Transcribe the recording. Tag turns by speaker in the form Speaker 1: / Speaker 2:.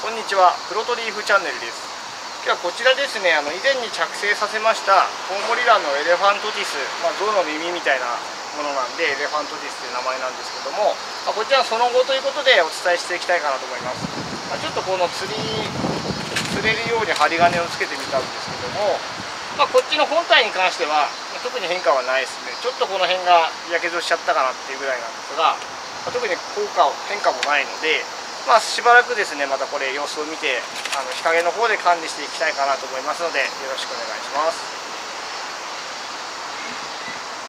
Speaker 1: こんにちは、プロトリーフチャンネルです。今日はこちらですね、以前に着生させましたコウモリランのエレファントティス、象の耳みたいなものなんでエレファントティスという名前なんですけども、こちらその後ということでお伝えしていきたいかなと思います。ちょっとこの釣れるように針金をつけてみたんですけども、こっちの本体に関しては特に変化はないですね。ちょっとこの辺がやけどしちゃったかなっていうぐらいなんですが、特に変化もないので、しばらくですね、またこれ様子を見て日陰の方で管理していきたいかなと思いますので、よろしくお願いします。